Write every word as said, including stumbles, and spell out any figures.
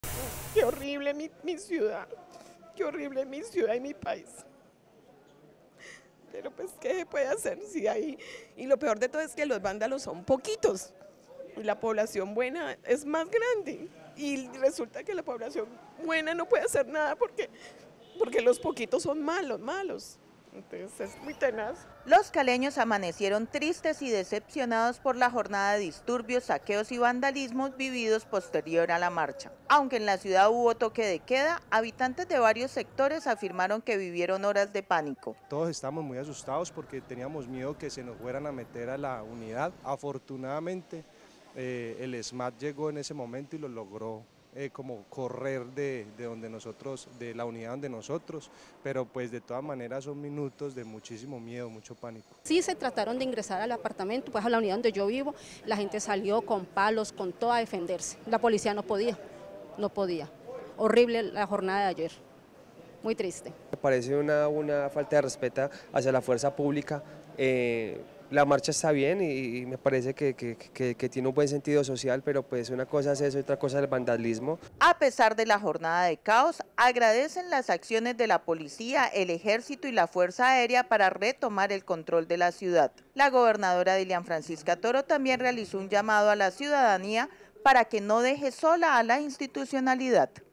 Qué horrible mi, mi ciudad, qué horrible mi ciudad y mi país. Pero pues, ¿qué se puede hacer si hay? Y lo peor de todo es que los vándalos son poquitos y la población buena es más grande. Y resulta que la población buena no puede hacer nada porque, porque los poquitos son malos, malos. Entonces es muy tenaz. Los caleños amanecieron tristes y decepcionados por la jornada de disturbios, saqueos y vandalismos vividos posterior a la marcha. Aunque en la ciudad hubo toque de queda, habitantes de varios sectores afirmaron que vivieron horas de pánico. Todos estamos muy asustados porque teníamos miedo que se nos fueran a meter a la unidad. Afortunadamente eh, el ESMAD llegó en ese momento y lo logró Eh, como correr de, de donde nosotros, de la unidad donde nosotros, pero pues de todas maneras son minutos de muchísimo miedo, mucho pánico. Sí se trataron de ingresar al apartamento, pues a la unidad donde yo vivo, la gente salió con palos, con todo a defenderse. La policía no podía, no podía. Horrible la jornada de ayer, muy triste. Me parece una, una falta de respeto hacia la fuerza pública. Eh, La marcha está bien y, y me parece que, que, que, que tiene un buen sentido social, pero pues una cosa es eso y otra cosa es el vandalismo. A pesar de la jornada de caos, agradecen las acciones de la policía, el ejército y la Fuerza Aérea para retomar el control de la ciudad. La gobernadora Dilian Francisca Toro también realizó un llamado a la ciudadanía para que no deje sola a la institucionalidad.